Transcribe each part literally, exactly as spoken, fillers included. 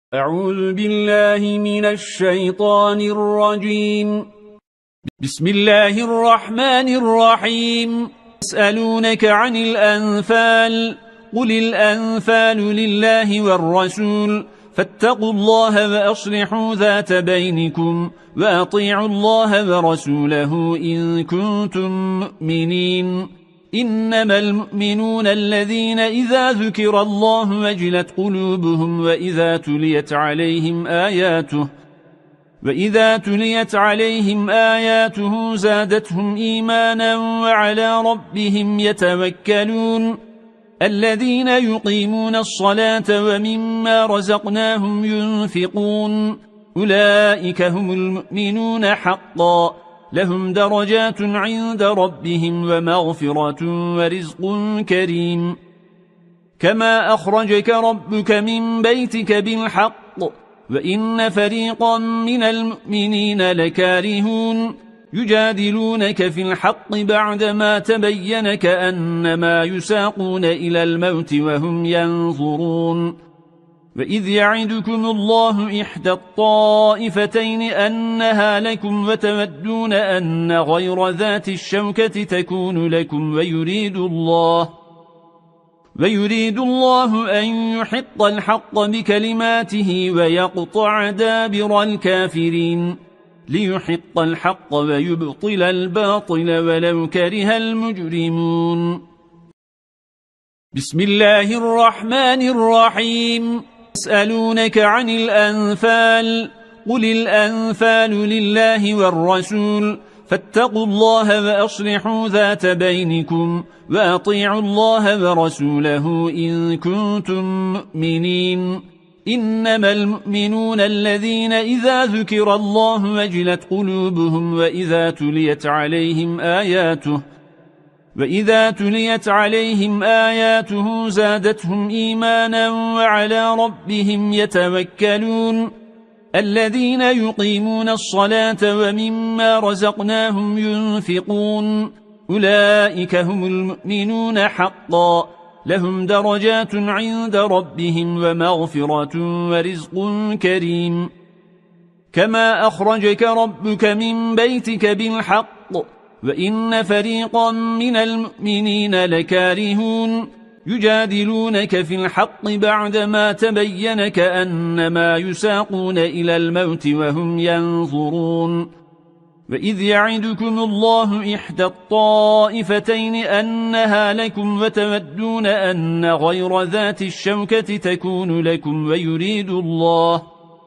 أعوذ بالله من الشيطان الرجيم. بسم الله الرحمن الرحيم. يسألونك عن الأنفال، قل الأنفال لله والرسول، فاتقوا الله وأصلحوا ذات بينكم، وأطيعوا الله ورسوله إن كنتم مؤمنين. إنما المؤمنون الذين إذا ذكر الله وجلت قلوبهم وإذا تليت عليهم آياته وإذا تليت عليهم آياته زادتهم إيمانا وعلى ربهم يتوكلون. الذين يقيمون الصلاة ومما رزقناهم ينفقون، أولئك هم المؤمنون حقا، لهم درجات عند ربهم ومغفرة ورزق كريم. كما أخرجك ربك من بيتك بالحق، وإن فريقا من المؤمنين لكارهون، يجادلونك في الحق بعدما تبين كأنما يساقون إلى الموت وهم ينظرون. وإذ يعدكم الله إحدى الطائفتين أنها لكم وتودون أن غير ذات الشوكة تكون لكم، ويريد الله ويريد الله أن يحق الحق بكلماته ويقطع دابر الكافرين، ليحق الحق ويبطل الباطل ولو كره المجرمون. بسم الله الرحمن الرحيم. يسألونك عن الأنفال، قل الأنفال لله والرسول، فاتقوا الله وأصلحوا ذات بينكم، وأطيعوا الله ورسوله إن كنتم مؤمنين. إنما المؤمنون الذين إذا ذكر الله وجلت قلوبهم وإذا تليت عليهم آياته وإذا تليت عليهم آياته زادتهم إيمانا وعلى ربهم يتوكلون. الذين يقيمون الصلاة ومما رزقناهم ينفقون، أولئك هم المؤمنون حقا، لهم درجات عند ربهم ومغفرة ورزق كريم. كما أخرجك ربك من بيتك بالحق، وإن فريقا من المؤمنين لكارهون، يجادلونك في الحق بعدما تبين كأنما يساقون إلى الموت وهم ينظرون. وإذ يعدكم الله إحدى الطائفتين أنها لكم وتودون أن غير ذات الشوكة تكون لكم، ويريد الله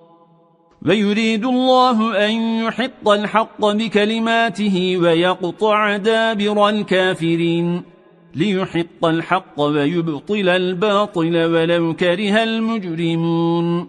ويريد الله أن يحق الحق بكلماته ويقطع دابر الكافرين، ليحق الحق ويبطل الباطل ولو كره المجرمون.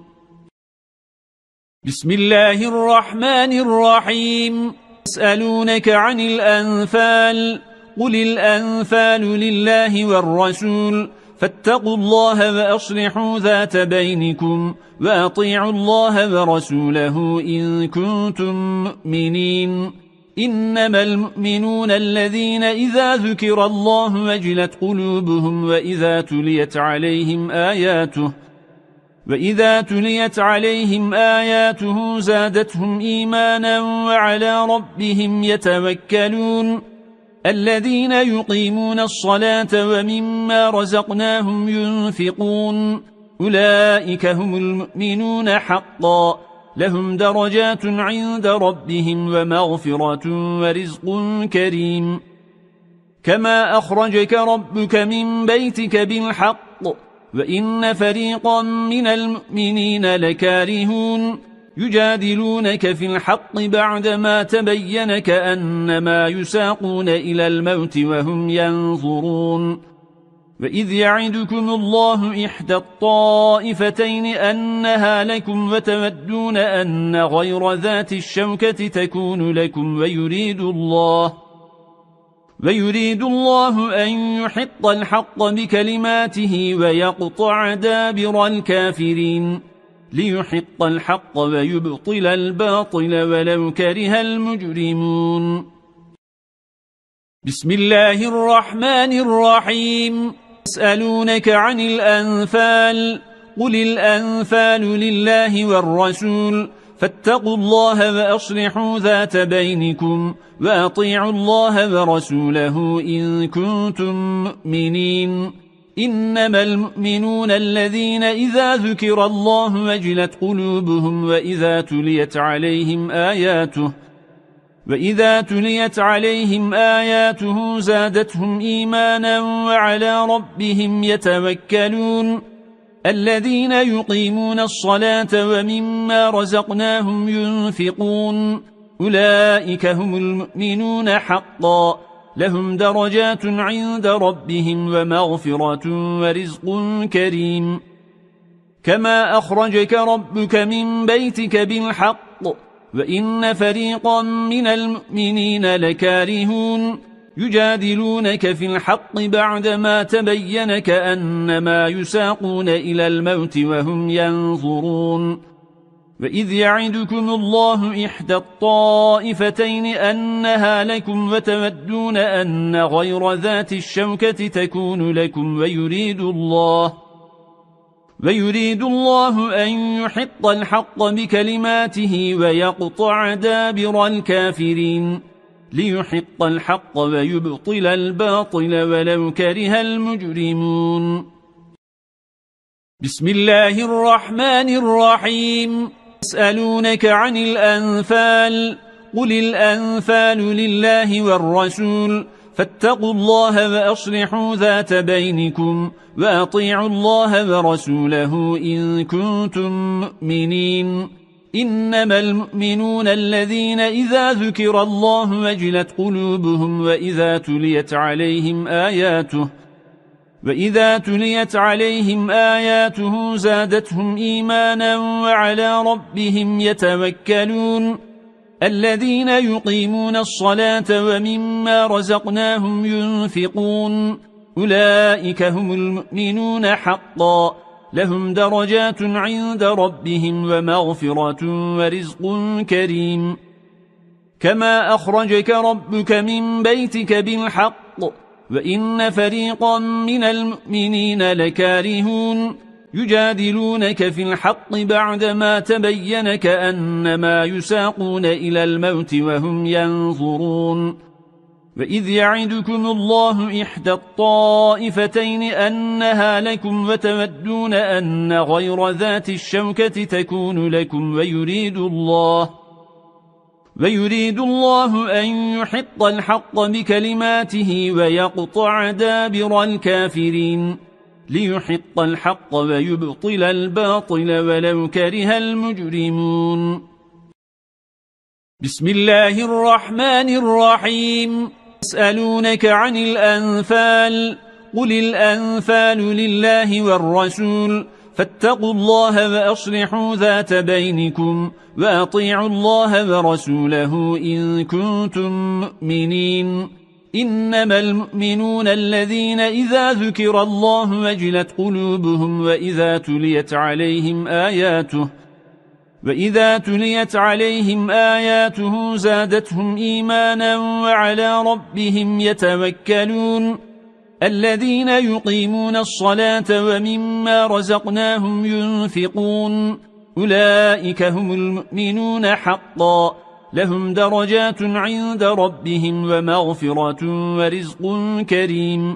بسم الله الرحمن الرحيم. يسألونك عن الأنفال، قل الأنفال لله والرسول، فاتقوا الله وأصلحوا ذات بينكم، وأطيعوا الله ورسوله إن كنتم مؤمنين. إنما المؤمنون الذين إذا ذكر الله وجلت قلوبهم وإذا تليت عليهم آياته وإذا تليت عليهم آياته زادتهم إيمانا وعلى ربهم يتوكلون. الذين يقيمون الصلاة ومما رزقناهم ينفقون، أولئك هم المؤمنون حقا، لهم درجات عند ربهم ومغفرة ورزق كريم. كما أخرجك ربك من بيتك بالحق، وإن فريقا من المؤمنين لكارهون، يجادلونك في الحق بعدما تبين كأنما يساقون إلى الموت وهم ينظرون. وإذ يعدكم الله إحدى الطائفتين أنها لكم وتودون أن غير ذات الشوكة تكون لكم، ويريد الله ويريد الله أن يحق الحق بكلماته ويقطع دابر الكافرين، ليحق الحق ويبطل الباطل ولو كره المجرمون. بسم الله الرحمن الرحيم. يسألونك عن الأنفال، قل الأنفال لله والرسول فاتقوا الله وأصلحوا ذات بينكم وأطيعوا الله ورسوله إن كنتم مؤمنين إنما المؤمنون الذين إذا ذكر الله وجلت قلوبهم وإذا تليت عليهم آياته وإذا تليت عليهم آياته زادتهم إيمانا وعلى ربهم يتوكلون الذين يقيمون الصلاة ومما رزقناهم ينفقون أولئك هم المؤمنون حقا لهم درجات عند ربهم ومغفرة ورزق كريم كما أخرجك ربك من بيتك بالحق وإن فريقا من المؤمنين لكارهون يجادلونك في الحق بعدما تبين كأنما يساقون إلى الموت وهم ينظرون وإذ يعدكم الله إحدى الطائفتين أنها لكم وتودون أن غير ذات الشوكة تكون لكم ويريد الله ويريد الله أن يحق الحق بكلماته ويقطع دابر الكافرين ليحق الحق ويبطل الباطل ولو كره المجرمون بسم الله الرحمن الرحيم يسألونك عن الأنفال قل الأنفال لله والرسول فاتقوا الله وأصلحوا ذات بينكم وأطيعوا الله ورسوله إن كنتم مؤمنين إنما المؤمنون الذين إذا ذكر الله وجلت قلوبهم وإذا تليت عليهم آياته وإذا تليت عليهم آياته زادتهم إيمانا وعلى ربهم يتوكلون الذين يقيمون الصلاة ومما رزقناهم ينفقون أولئك هم المؤمنون حقا لهم درجات عند ربهم ومغفرة ورزق كريم كما أخرجك ربك من بيتك بالحق وإن فريقا من المؤمنين لكارهون يجادلونك في الحق بعدما تبين كأنما يساقون إلى الموت وهم ينظرون وإذ يعدكم الله إحدى الطائفتين أنها لكم وتودون أن غير ذات الشوكة تكون لكم ويريد الله ويريد الله أن يحق الحق بكلماته ويقطع دابر الكافرين ليحق الحق ويبطل الباطل ولو كره المجرمون بسم الله الرحمن الرحيم يسألونك عن الأنفال قل الأنفال لله والرسول فاتقوا الله وأصلحوا ذات بينكم وأطيعوا الله ورسوله إن كنتم مؤمنين إنما المؤمنون الذين إذا ذكر الله وجلت قلوبهم وإذا تليت عليهم آياته وإذا تليت عليهم آياته زادتهم إيمانا وعلى ربهم يتوكلون الذين يقيمون الصلاة ومما رزقناهم ينفقون أولئك هم المؤمنون حقا لهم درجات عند ربهم ومغفرة ورزق كريم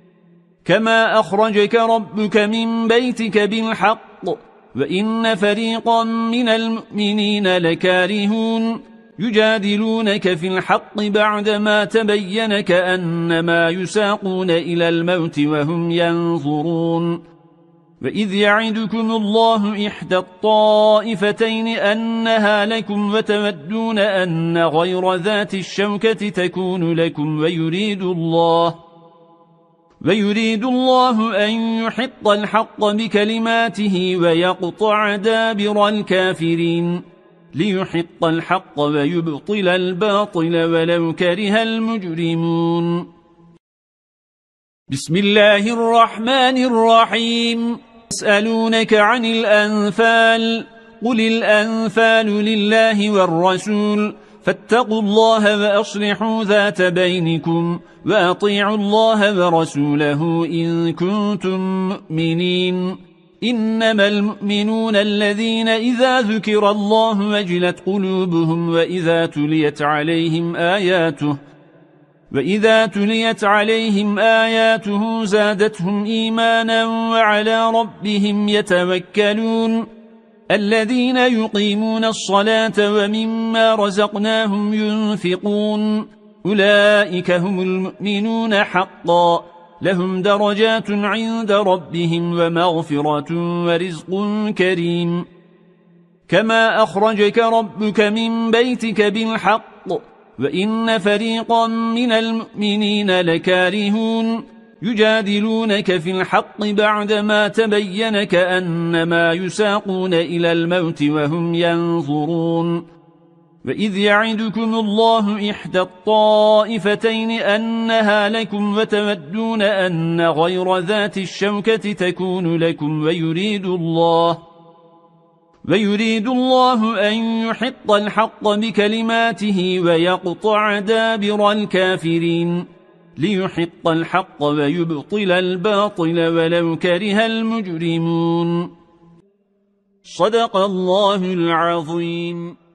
كما أخرجك ربك من بيتك بالحق وإن فريقا من المؤمنين لكارهون يجادلونك في الحق بعدما تبين كأنما يساقون إلى الموت وهم ينظرون وإذ يعدكم الله إحدى الطائفتين أنها لكم وتودون أن غير ذات الشوكة تكون لكم ويريد الله ويريد الله أن يحق الحق بكلماته ويقطع دابر الكافرين ليحق الحق ويبطل الباطل ولو كره المجرمون بسم الله الرحمن الرحيم يسألونك عن الأنفال قل الأنفال لله والرسول فاتقوا الله وأصلحوا ذات بينكم وأطيعوا الله ورسوله إن كنتم مؤمنين إنما المؤمنون الذين إذا ذكر الله وجلت قلوبهم وإذا تليت عليهم آياته وإذا تليت عليهم آياته زادتهم إيمانا وعلى ربهم يتوكلون الذين يقيمون الصلاة ومما رزقناهم ينفقون أولئك هم المؤمنون حقا لهم درجات عند ربهم ومغفرة ورزق كريم كما أخرجك ربك من بيتك بالحق وإن فريقا من المؤمنين لكارهون يجادلونك في الحق بعدما تبين كأنما يساقون إلى الموت وهم ينظرون وإذ يعدكم الله إحدى الطائفتين أنها لكم وتودون أن غير ذات الشوكة تكون لكم ويريد الله ويريد الله أن يحق الحق بكلماته ويقطع دابر الكافرين ليحق الحق ويبطل الباطل ولو كره المجرمون صدق الله العظيم.